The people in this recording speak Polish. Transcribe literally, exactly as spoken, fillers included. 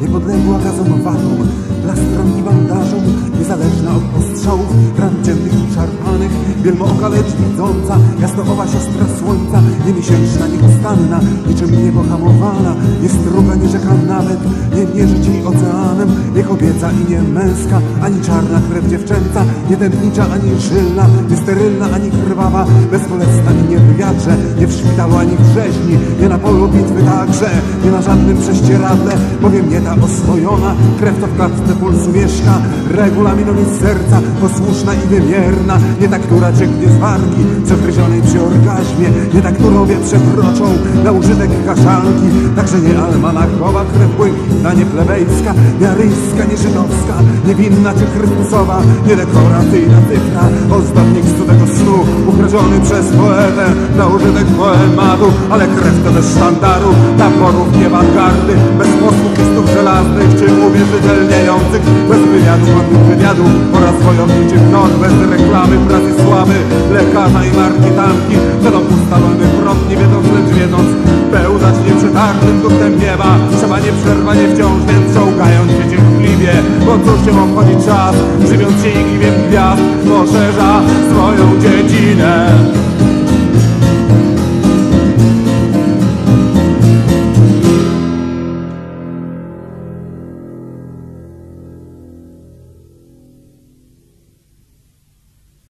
niepodległa gazonowatą, plastrą i bandażą, niezależna od postrzałów, ran dziennych i szarpanych, wielmooka lecz widząca, jasnoowa siostra słońca, niemiesięczna, nieustanna, niczym niepohamowana, nie struga, nie rzeka nawet, nie mierzyć jej oceanem, nie kobieca i nie męska, ani czarna krew dziewczęca, nie tętnicza, ani żylna, nie sterylna, ani krwawa, bezbolesna i nie w wiatrze, nie w szpitalu, ani w rzeźni, nie na polu bitwy także, nie na żadnym prześcieradle, bowiem nie ta oswojona, krew to w klatce pulsu mieszka, regulaminowi serca, posłuszna i wymierna, nie ta, która cieknie z wargi, przegryzionej przy orgazmie, nie ta, którą wie przekroczą na użytek kaszanki, także nie almanachowa, krew błękitna, nie plebejska, nie aryjska, nie żydowska, nie winna czy chrystusowa, nie dekoracyjna cyfra, ozdobnik cudego snu, ukradziony przez poetę na użytek poematu, ale krew to też sztandaru, taborów, nie awangardy, bez posłów i stóp żelaznych, czy uwierzytelniających, bez wywiadu, ładnych wywiadów oraz wojowniczych not, bez reklamy, pracy sławy, lekarza i marketanki, będą ustalony prąd, nie wiedząc, lecz wiedząc, pełzać nieprzetartym duchem nieba, trzeba nieprzerwanie wciąż, więc czołgając się cierpliwie, bo cóż się obchodzi czas, żywiąc się igniwiem gwiazd, poszerza swoją dziedzinę.